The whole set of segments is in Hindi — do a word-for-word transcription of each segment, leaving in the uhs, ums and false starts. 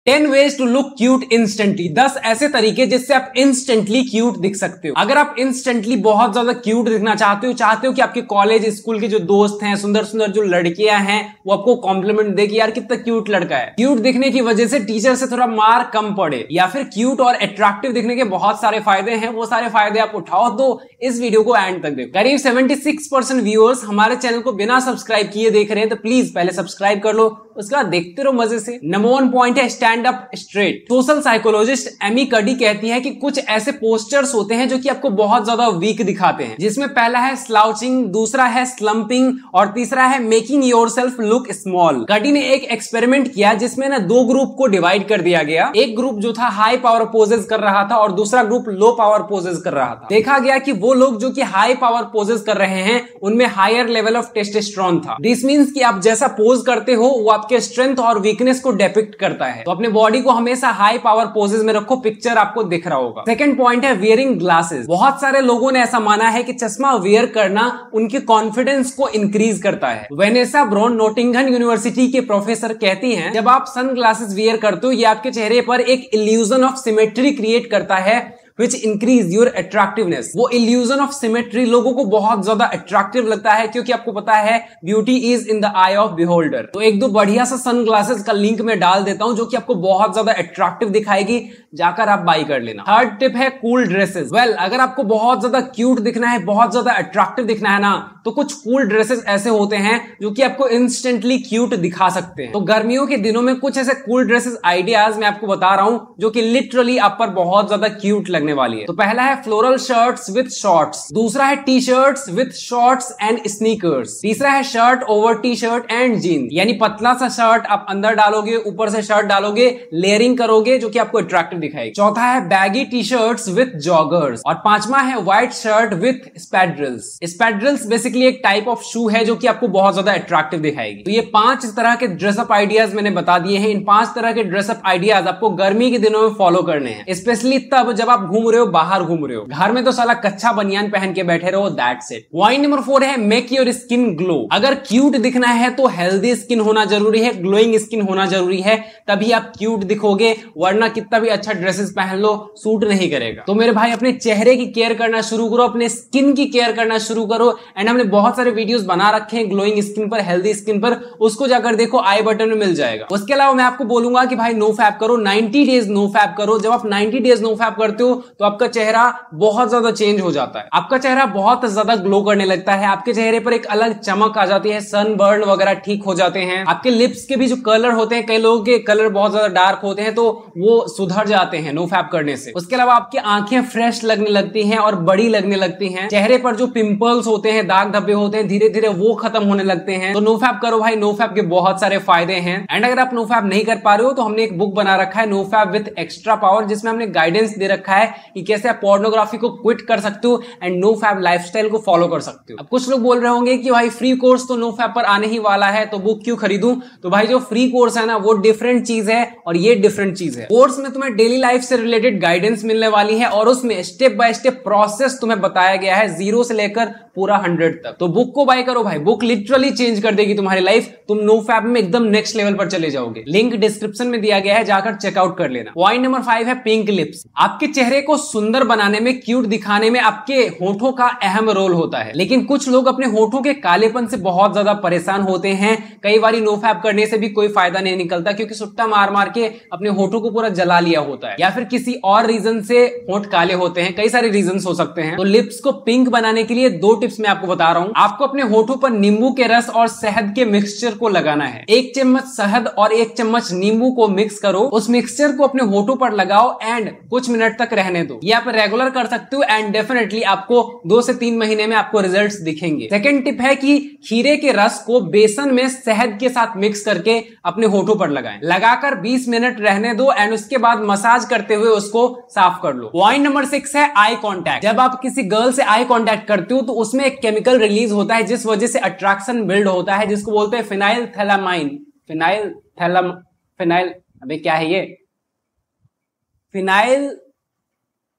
Ten ways to look cute instantly, दस ऐसे तरीके जिससे आप इंस्टेंटली क्यूट दिख सकते हो। अगर आप इंस्टेंटली बहुत ज्यादा क्यूट दिखना चाहते हो, चाहते हो कि आपके कॉलेज स्कूल के जो दोस्त हैं, सुंदर सुंदर जो लड़कियां हैं, वो आपको कॉम्प्लीमेंट दे कि यार कितना क्यूट लड़का है। क्यूट दिखने की वजह से टीचर से थोड़ा मार कम पड़े, या फिर क्यूट और अट्रैक्टिव दिखने के बहुत सारे फायदे हैं, वो सारे फायदे आप उठाओ। तो इस वीडियो को एंड तक देखो। करीब छिहत्तर परसेंट व्यूअर्स हमारे चैनल को बिना सब्सक्राइब किए देख रहे हैं, तो प्लीज पहले सब्सक्राइब कर लो, उसके बाद देखते रहो मजे से। नंबर वन पॉइंट है stand up straight. Social psychologist Amy Cuddy कहती है कि कुछ ऐसे पोस्चर्स होते हैं जो कि आपको बहुत ज्यादा वीक दिखाते हैं, जिसमें पहला है स्लाउचिंग, दूसरा है स्लंपिंग और तीसरा है मेकिंग योरसेल्फ लुक स्मॉल। कडी ने एक एक्सपेरिमेंट किया जिसमें ना दो ग्रुप को डिवाइड कर दिया गया। एक ग्रुप जो था हाई पावर पोजेस कर रहा था और दूसरा ग्रुप लो पावर पोजेस कर रहा था। देखा गया कि वो लोग जो कि हाई पावर पोजेस कर रहे हैं उनमें हायर लेवल ऑफ टेस्टोस्टेरोन था। दिस मींस कि आप जैसा पोज करते हो वो आपके स्ट्रेंथ और वीकनेस को डिपिक्ट करता है। तो अपने बॉडी को हमेशा हाई पावर पोजेस में रखो, पिक्चर आपको दिख रहा होगा। सेकंड पॉइंट है वियरिंग ग्लासेस। बहुत सारे लोगों ने ऐसा माना है कि चश्मा वियर करना उनके कॉन्फिडेंस को इंक्रीज करता है। वेनेसा ब्राउन नोटिंगहम यूनिवर्सिटी के प्रोफेसर कहती हैं, जब आप सन ग्लासेस वियर करते हो ये आपके चेहरे पर एक इल्यूजन ऑफ सिमेट्री क्रिएट करता है which increase your attractiveness। वो illusion of symmetry लोगों को बहुत ज्यादा अट्रैक्टिव लगता है, क्योंकि आपको पता है beauty is in the eye of beholder. तो एक दो बढ़िया सा सन ग्लासेस का लिंक मैं डाल देता हूं जो कि आपको बहुत ज्यादा अट्रैक्टिव दिखाएगी, जाकर आप बाई कर लेना। थर्ड टिप है कूल ड्रेसेस। वेल अगर आपको बहुत ज्यादा क्यूट दिखना है, बहुत ज्यादा अट्रैक्टिव दिखना है ना, तो कुछ कूल ड्रेसेस ऐसे होते हैं जो कि आपको इंस्टेंटली क्यूट दिखा सकते हैं। तो गर्मियों के दिनों में कुछ ऐसे कूल ड्रेसेस आइडियाज मैं आपको बता रहा हूं जो कि लिटरली आप पर बहुत ज्यादा क्यूट लगने वाली है। तो पहला है फ्लोरल शर्ट्स विथ शॉर्ट्स, दूसरा है T shirts with shorts and sneakers, तीसरा है shirt over T shirt and jean, यानी पतला सा शर्ट आप अंदर डालोगे, ऊपर से शर्ट डालोगे, लेयरिंग करोगे जो कि आपको अट्रैक्टिव दिखाएगी। चौथा है baggy T shirts with joggers और पांचवा है white shirt with espadrilles. Espadrilles basically एक टाइप ऑफ शू है जो कि आपको बहुत ज्यादा अट्रैक्टिव दिखाएगी। तो ये पांच तरह के ड्रेसअप आइडियाज मैंने बता दिए हैं। इन पांच तरह के ड्रेसअप आइडियाज आपको गर्मी के दिनों में फॉलो करने हैं, स्पेशली तब जब आप घूम रहे हो, बाहर घूम रहे हो। घर में तो साला कच्चा बनियान पहन के बैठे रहो, that's it. Point number four है मेक योर स्किन ग्लो। अगर क्यूट दिखना है तो हेल्दी स्किन होना जरूरी है, ग्लोइंग स्किन होना जरूरी है, तभी आप क्यूट दिखोगे, वरना कितना भी अच्छा ड्रेसेस पहन लो सूट नहीं करेगा। तो मेरे भाई अपने चेहरे की केयर करना शुरू करो, अपने स्किन की केयर करना शुरू करो। एंड हमने बहुत सारे वीडियोस बना रखे हैं ग्लोइंग स्किन पर, हेल्दी स्किन पर, उसको जाकर देखो, आई बटन में मिल जाएगा। उसके अलावा मैं आपको बोलूंगा कि भाई नो फैप करो, नाइंटी डेज नो फैप करो। जब आप नाइंटी डेज नो फैप करते हो तो आपका चेहरा बहुत ज्यादा चेंज हो जाता है, आपका चेहरा बहुत ज्यादा ग्लो करने लगता है, आपके चेहरे पर एक अलग चमक आ जाती है, सनबर्न वगैरह ठीक हो जाते हैं। आपके लिप्स के भी जो कलर होते हैं, कई लोगों के कलर बहुत ज्यादा डार्क होते हैं तो वो सुधर जाते हैं नो फैप करने से। उसके अलावा आपकी आंखें फ्रेश लगने लगती हैं और बड़ी लगने लगती हैं। चेहरे पर जो पिंपल्स होते हैं, दाग धब्बे होते हैं, धीरे धीरे वो खत्म होने लगते हैं। तो नो फैप करो भाई, नो फैप के बहुत सारे फायदे हैं। एंड अगर आप नो फैप नहीं कर पा रहे हो तो हमने एक बुक बना रखा है no fap with extra power, जिसमें हमने गाइडेंस दे रखा है कि कैसे आप पोर्नोग्राफी को क्विट कर सकते हो एंड नो फैप लाइफस्टाइल को फॉलो कर सकते हो। अब कुछ लोग बोल रहे होंगे कि भाई फ्री कोर्स तो नो फैप पर आने ही वाला है, तो बुक क्यों खरीदूं? तो भाई जो फ्री कोर्स है ना वो डिफरेंट चीज है और ये डिफरेंट चीज है। कोर्स में तुम्हें डेली लाइफ से रिलेटेड गाइडेंस मिलने वाली है और उसमें स्टेप बाय स्टेप प्रोसेस तुम्हें बताया गया है, जीरो से लेकर पूरा हंड्रेड तक। तो बुक को बाय करो भाई, बुक लिटरली चेंज कर देगी तुम्हारी लाइफ, तुम नो फैप में एकदम नेक्स्ट लेवल पर चले जाओगे। लिंक डिस्क्रिप्शन में दिया गया है, जाकर चेकआउट कर लेना। पॉइंट नंबर फाइव है पिंक लिप्स। आपके चेहरे को सुंदर बनाने में, क्यूट दिखाने में आपके होठों का अहम रोल होता है, लेकिन कुछ लोग अपने होठों के कालेपन से बहुत ज्यादा परेशान होते हैं। कई बार नो फैप करने से भी कोई फायदा नहीं निकलता, क्योंकि सुट्टा मार मार के अपने होठों को पूरा जला लिया होता है, या फिर किसी और रीजन से होठ काले होते हैं। कई सारे रीजन हो सकते हैं। तो लिप्स को पिंक बनाने के लिए दो टिप्स मैं आपको बता रहा हूं। आपको अपने होठों पर नींबू के रस और शहद के मिक्सचर को लगाना है। एक चम्मच शहद और एक चम्मच नींबू को मिक्स करो, उस मिक्सचर को अपने होठों पर लगाओ एंड कुछ मिनट तक रहने दो। ये आप रेगुलर कर सकते हो एंड डेफिनेटली आपको दो से तीन महीने में आपको रिजल्ट्स दिखेंगे। सेकंड टिप है कि खीरे के रस को बेसन में शहद के साथ मिक्स करके अपने होठों पर लगाएं। लगाकर बीस मिनट रहने दो एंड उसके बाद मसाज करते हुए उसको साफ कर लो। पॉइंट नंबर सिक्स है आई कांटेक्ट। जब आप किसी गर्ल से आई कांटेक्ट करते हो तो उसमें एक केमिकल रिलीज होता है जिस वजह से अट्रैक्शन बिल्ड होता है, जिसको बोलते हैं फिनाइल थैलामाइन। फिनाइल थैलाम फिनाइल अबे क्या है ये? फिनाइल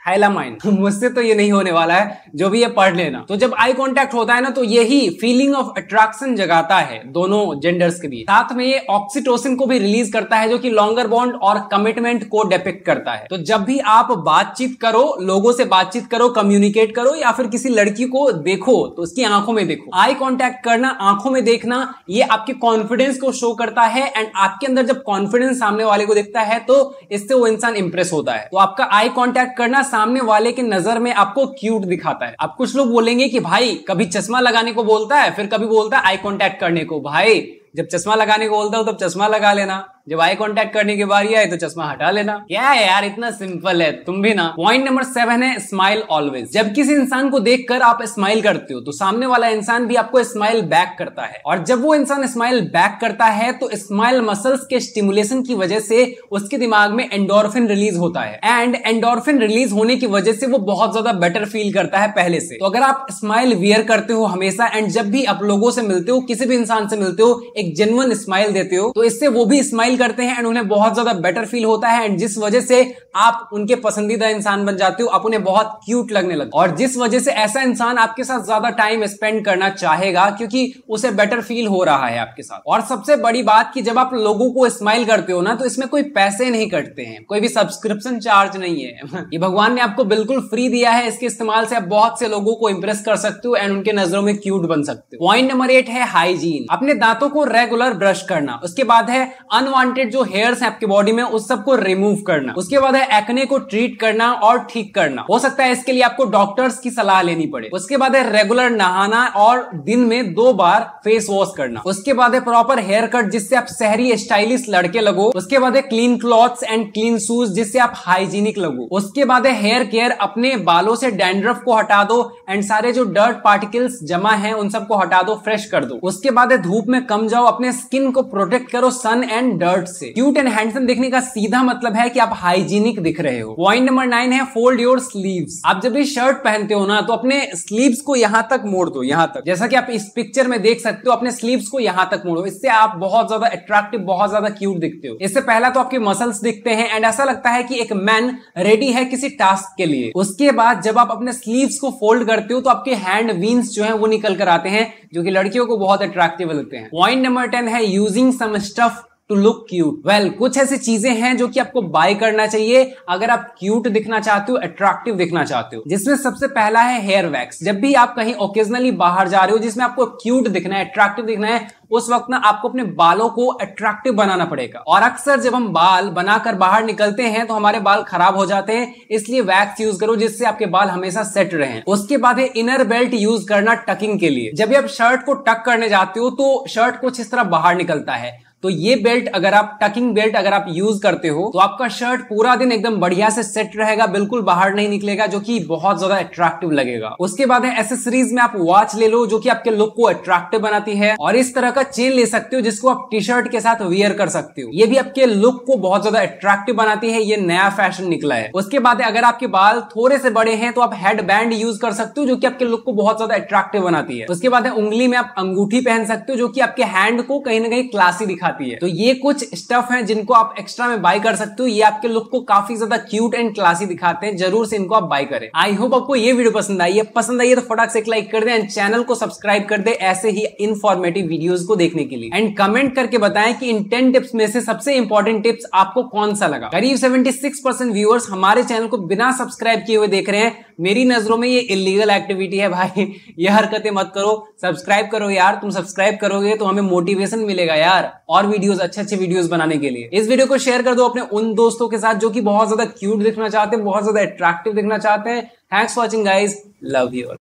थाइलामाइन। मुझसे तो ये नहीं होने वाला है, जो भी ये पढ़ लेना। तो जब आई कांटेक्ट होता है ना, तो यही फीलिंग ऑफ अट्रैक्शन जगाता है दोनों जेंडर्स के बीच। साथ में ये ऑक्सीटोसिन को भी रिलीज करता है, जो कि लॉन्गर बॉन्ड और कमिटमेंट को डिपिक्ट करता है। तो जब भी आप बातचीत करो, लोगों से बातचीत करो, कम्युनिकेट करो, या फिर किसी लड़की को देखो तो उसकी आंखों में देखो। आई कांटेक्ट करना, आंखों में देखना, ये आपके कॉन्फिडेंस को शो करता है। एंड आपके अंदर जब कॉन्फिडेंस सामने वाले को दिखता है तो इससे वो इंसान इंप्रेस होता है। तो आपका आई कांटेक्ट करना सामने वाले की नजर में आपको क्यूट दिखाता है। अब कुछ लोग बोलेंगे कि भाई कभी चश्मा लगाने को बोलता है, फिर कभी बोलता है आई कांटेक्ट करने को। भाई जब चश्मा लगाने को बोलता हूं तब चश्मा लगा लेना, जब आई कांटेक्ट करने की बारी आए तो चश्मा हटा लेना। क्या है यार, इतना सिंपल है, तुम भी ना। पॉइंट नंबर सेवन है स्माइल ऑलवेज। जब किसी इंसान को देखकर आप स्माइल करते हो तो सामने वाला इंसान भी आपको स्माइल बैक करता है। और जब वो इंसान स्माइल बैक करता है तो स्माइल मसल्स के स्टिमुलेशन की वजह से उसके दिमाग में एंडोर्फिन रिलीज होता है। एंड एंडोर्फिन रिलीज होने की वजह से वो बहुत ज्यादा बेटर फील करता है पहले से। तो अगर आप स्माइल वियर करते हो हमेशा, एंड जब भी आप लोगों से मिलते हो, किसी भी इंसान से मिलते हो, एक जेन्युइन स्माइल देते हो, तो इससे वो भी स्माइल करते हैं एंड उन्हें बहुत ज्यादा बेटर फील होता है। एंड जिस वजह से आप उनके पसंदीदा इंसान बन जाते हो, आप उन्हें बहुत क्यूट लगने लगते हो। और जिस वजह से ऐसा इंसान आपके साथ ज्यादा टाइम स्पेंड करना चाहेगा, क्योंकि उसे बेटर फील हो रहा है आपके साथ। और सबसे बड़ी बात कि जब आप लोगों को स्माइल करते हो ना, तो इसमें कोई पैसे नहीं कटते हैं, कोई भी सब्सक्रिप्शन चार्ज नहीं है। ये भगवान ने आपको बिल्कुल फ्री दिया है। इसके इस्तेमाल से आप बहुत से लोगों को इंप्रेस कर सकते हो एंड उनके नजरों में क्यूट बन सकते हो। पॉइंट नंबर एट है हाइजीन। अपने दांतों को रेगुलर ब्रश करना। उसके बाद है अनवांटेड जो हेयर्स हैं आपकी बॉडी में, उस सबको रिमूव करना। उसके बाद है एक्ने को ट्रीट करना और ठीक करना। हो सकता है इसके लिए आपको डॉक्टर्स की सलाह लेनी पड़े। उसके बाद है रेगुलर नहाना और दिन में दो बार फेस वॉश करना। उसके बाद है प्रॉपर हेयर कट, जिससे आप शहरी स्टाइलिश लड़के लगो। उसके बाद है clean clothes and clean shoes, जिससे आप हाइजीनिक लगो। उसके बाद है हेयर केयर। अपने बालों से डैंड्रफ को हटा दो एंड सारे जो डर्ट पार्टिकल्स जमा हैं उन सबको हटा दो, फ्रेश कर दो। उसके बाद है धूप में कम जाओ, अपने स्किन को प्रोटेक्ट करो सन एंड डर्ट से। क्यूट एंड हैंडसम दिखने का सीधा मतलब है कि आप हाइजीनिक दिख रहे हो। पॉइंट नंबर नाइन है फोल्ड योर स्लीव्स। आप जब भी शर्ट पहनते हो ना, तो अपने स्लीव्स को यहां तक मोड़ दो, यहां तक, जैसा कि आप इस पिक्चर में देख सकते हो। अपने स्लीव्स को यहां तक मोड़ो, इससे आप बहुत ज्यादा अट्रैक्टिव, बहुत ज्यादा क्यूट दिखते हो। इससे पहला तो आपके मसल्स दिखते हैं एंड ऐसा लगता है कि एक मैन रेडी है किसी टास्क के लिए। उसके बाद जब आप अपने स्लीव्स को फोल्ड करते हो तो आपके हैंड वीन्स जो है वो निकल कर आते हैं, जो कि लड़कियों को बहुत अट्रैक्टिव लगते हैं। पॉइंट नंबर टेन है using some stuff to look cute. Well, कुछ ऐसी चीजें हैं जो कि आपको बाय करना चाहिए अगर आप क्यूट दिखना चाहते हो, अट्रैक्टिव दिखना चाहते हो। जिसमें सबसे पहला है हेयर वैक्स। जब भी आप कहीं ओकेजनली बाहर जा रहे हो जिसमें आपको क्यूट दिखना है, अट्रैक्टिव दिखना है, उस वक्त ना आपको अपने बालों को अट्रैक्टिव बनाना पड़ेगा। और अक्सर जब हम बाल बनाकर बाहर निकलते हैं तो हमारे बाल खराब हो जाते हैं, इसलिए वैक्स यूज करो जिससे आपके बाल हमेशा सेट रहें। उसके बाद है इनर बेल्ट यूज करना टकिंग के लिए। जब भी आप शर्ट को टक करने जाते हो तो शर्ट कुछ इस तरह बाहर निकलता है, तो ये बेल्ट अगर आप टकिंग बेल्ट अगर आप यूज करते हो तो आपका शर्ट पूरा दिन एकदम बढ़िया से सेट रहेगा, बिल्कुल बाहर नहीं निकलेगा, जो कि बहुत ज्यादा अट्रैक्टिव लगेगा। उसके बाद है एसेसरीज में आप वॉच ले लो, जो कि आपके लुक को अट्रैक्टिव बनाती है। और इस तरह का चेन ले सकते हो जिसको आप टी शर्ट के साथ वियर कर सकते हो, ये भी आपके लुक को बहुत ज्यादा अट्रैक्टिव बनाती है। ये नया फैशन निकला है। उसके बाद अगर आपके बाल थोड़े से बड़े हैं तो आप हेड बैंड यूज कर सकते हो, जो कि आपके लुक को बहुत ज्यादा अट्रैक्टिव बनाती है। उसके बाद उंगली में आप अंगूठी पहन सकते हो, जो कि आपके हैंड को कहीं ना कहीं क्लासी दिखाती है। तो ये कुछ स्टफ हैं जिनको आप एक्स्ट्रा में बाय कर सकते हो, ये आपके लुक को काफी ज्यादा क्यूट एंड क्लासी दिखाते हैं। जरूर से इनको आप बाय करें। आई होप आपको ये वीडियो पसंद आई है। पसंद आई है तो फटाक से एक लाइक कर दे एंड चैनल को सब्सक्राइब कर दे ऐसे ही इंफॉर्मेटिव वीडियोस को देखने के लिए। एंड कमेंट करके बताएं कि इन टेन टिप्स में से सबसे इंपॉर्टेंट टिप्स आपको कौन सा लगा। करीब छिहत्तर परसेंट व्यूअर्स हमारे चैनल को बिना सब्सक्राइब किए हुए देख रहे हैं। मेरी नजरों में ये इलीगल एक्टिविटी है भाई, ये हरकतें मत करो। सब्सक्राइब करो यार, तुम सब्सक्राइब करोगे तो हमें मोटिवेशन मिलेगा यार और वीडियोस, अच्छे अच्छे वीडियोस बनाने के लिए। इस वीडियो को शेयर कर दो अपने उन दोस्तों के साथ जो कि बहुत ज्यादा क्यूट दिखना चाहते हैं, बहुत ज्यादा अट्रैक्टिव दिखना चाहते हैं। Thanks for watching guys, love you all.